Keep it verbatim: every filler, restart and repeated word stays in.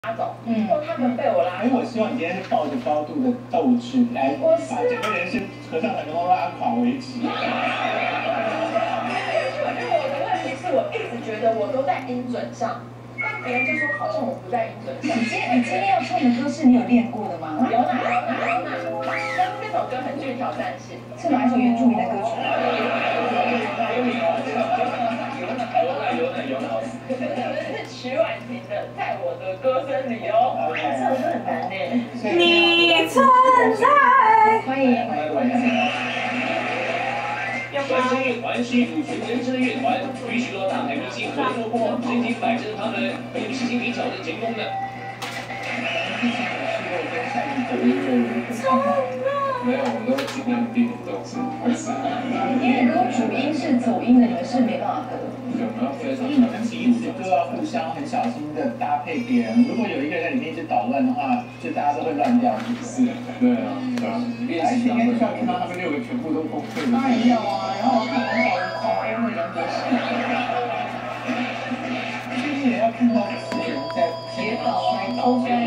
拉走，嗯，或他们被我拉走。 所以我希望你今天是抱着高度的斗志来把整个人生合唱团能够拉垮为止。因为我的问题是我一直觉得我都在音准上，但别人就说好像我不在音准上。 你今天你今天要唱的歌是你有练过的吗？ 有哪有哪有哪，但是这首歌很具挑战性。 是哪一首原住民的歌曲？ 是曲婉婷的《在我的歌声里》哦，这首歌很难呢。 你存在。欢迎。 率先乐团是一组纯人声的乐团，与许多大牌明星合作过，身经百战的他们很有细心灵巧的成功的。 没有，我们都尽量避免这种事情。 因为如果主音是走音的，你们是没办法合。 有没有非常你们彼此都要互相很小心的搭配别人。如果有一个人在里面一直捣乱的话，就大家都会乱掉，是不是？ 对啊，对啊。 而且应该就是要看到他们六个全部都崩溃。 当然要啊，然后我看很少人狂崩的人格性。 毕竟也要看到有人在跌倒啊，偷摔。